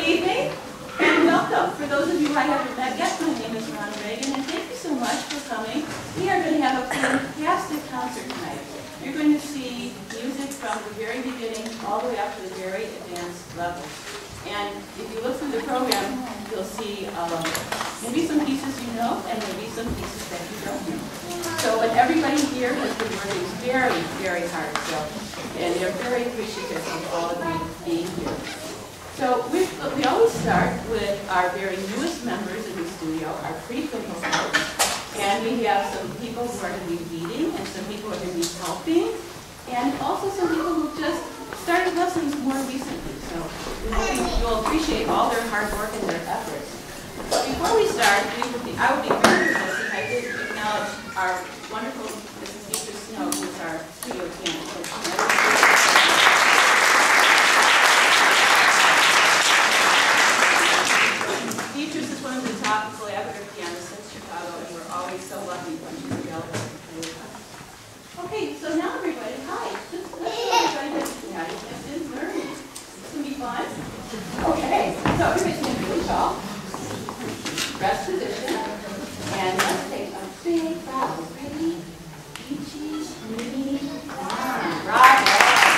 evening and welcome. For those of you I haven't met yet, my name is Ron Reagan and thank you so much for coming. We are going to have a fantastic concert tonight. You're going to see music from the very beginning all the way up to the very advanced level. And if you look through the program, you'll see maybe some pieces you know and maybe some pieces that you don't know. So, and everybody here has been working very, very hard. And they're very appreciative of all of you being here. So we always start with our very newest members in the studio, our pre-clinical folks. And we have some people who are going to be leading and some people who are going to be helping. And also some people who just started lessons more recently. So you'll appreciate all their hard work and their efforts. But before we start, I would be very remiss if I didn't acknowledge our wonderful Mrs. Beatrice Snow, who is our studio piano coach. Beatrice is one of the top collaborative pianists in Chicago, and we're always so lucky when she's available to play with us. Okay, so now everybody, hi. Let's show everybody that pianist is learning. It's going to be fun. Okay, so everybody's going to be really tall. Rest position. And let's take a big bow. Ready? Peachy, knee, down. Bravo.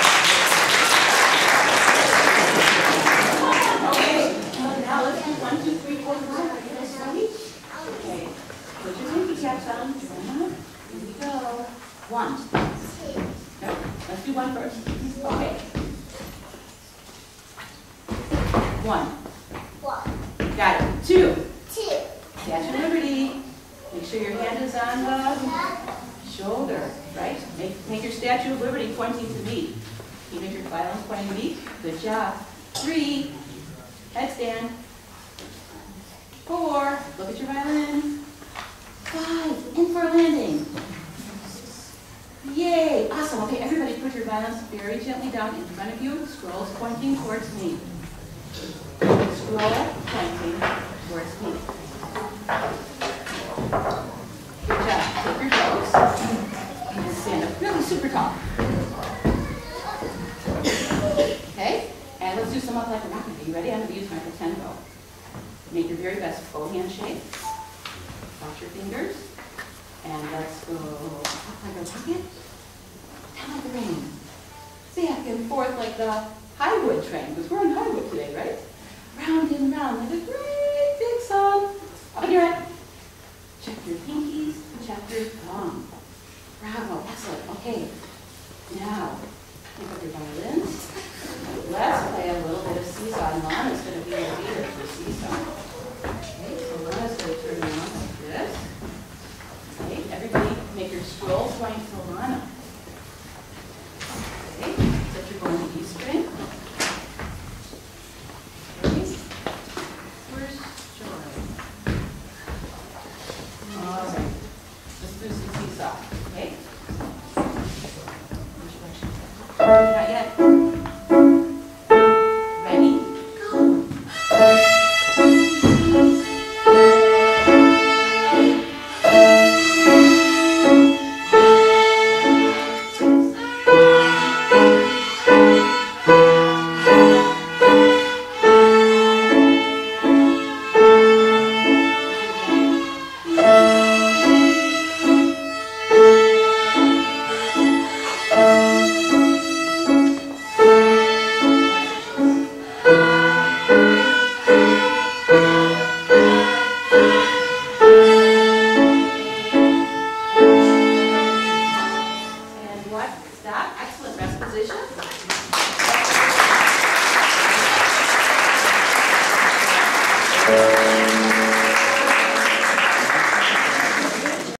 Okay, now let's do 1, 2, 3, 4, 5. Are you guys ready? Okay. Put your pinky caps on. Here we go. 1. Okay. Let's do 1 first. Okay. 1. Got it. 2. Statue of Liberty. Make sure your hand is on the shoulder, right? Make your Statue of Liberty pointing to me. Keep your violins pointing to me. Good job. 3. Headstand. 4. Look at your violin. 5. In for a landing. Yay! Awesome. Okay, everybody put your violins very gently down in front of you. Scrolls pointing towards me. Scroll pointing towards me. Good job. Take your toes and stand up really super tall. Okay? And let's do some up like a rocket. Are you ready? I'm going to use my pretend bow. Make your very best bow hand shape. Watch your fingers. And let's go up like a rocket. Down like the rain. Back and forth like the Highwood train, because we're on Highwood today, right? Round and round like a great big song. Up in your head. Check your pinkies, check your thumb. Bravo, excellent. Okay, now pick up your violins. Let's play a little bit of seesaw. And Lana's going to be your leader for seesaw. Okay, so Lana's going to turn around like this. Okay, everybody make your scroll point to Lana. Okay, set your bow on the E string. Okay, where's Joy? All right, let's do some seesaw, okay? Not yet. Ready? Go. Stop. Excellent. Rest position.